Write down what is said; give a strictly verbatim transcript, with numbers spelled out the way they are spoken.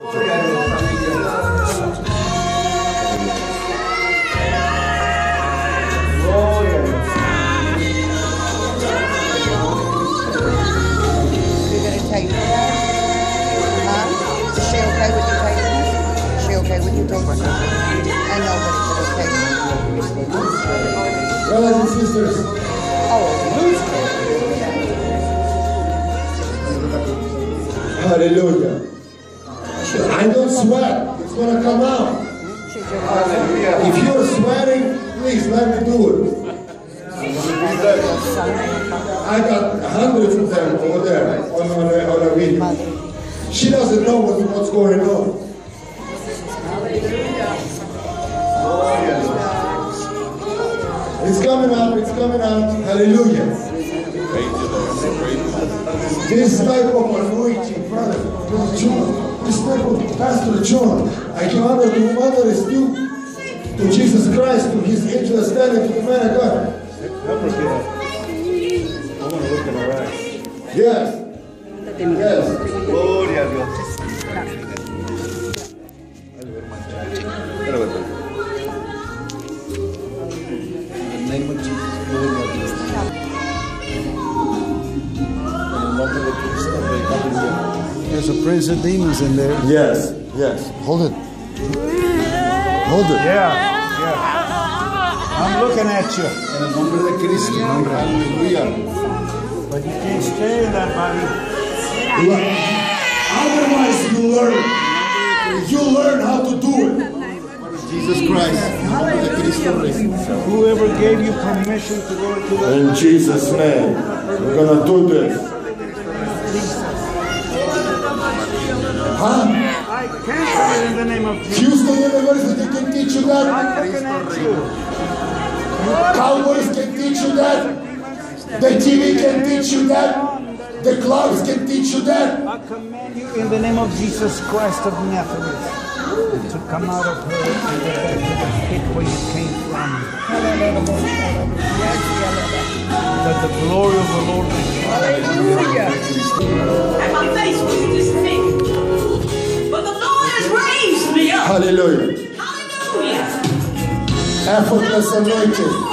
Brothers and sisters, hallelujah. I don't sweat, it's going to come out. If you're sweating, please let me do it. I got hundreds of them over there on, on, a, on a video. She doesn't know what, what's going on. It's coming out, it's coming out. Hallelujah. This type of anointing, brother, John, this type of Pastor John, I give honor to Mother is due to Jesus Christ, to his angel standing, to the man of God. I want to look in her eyes. Yes. Yes. Gloria a Dios. There's a prince of demons in there. Yes, yes. Hold it. Hold it. Yeah, yeah. I'm looking at you. En el nombre de Cristo. Hallelujah. But you can't stay in that body. Otherwise you learn. You learn how to do it. Jesus Christ. Whoever gave you permission to go into that In Jesus' name. We're going to do this. Huh? I cancel it in the name of Jesus. Houston University can teach you that. I'm looking at you. Cowboys can teach you that. The T V can teach you that. The clubs can teach you that. I command you in the name of Jesus Christ of Nazareth to come out of her and get back to the pit where you came from. That the glory of the Lord will shine. And my face was disfigured. But the Lord has raised me up. Hallelujah. Hallelujah. Effortless anointing.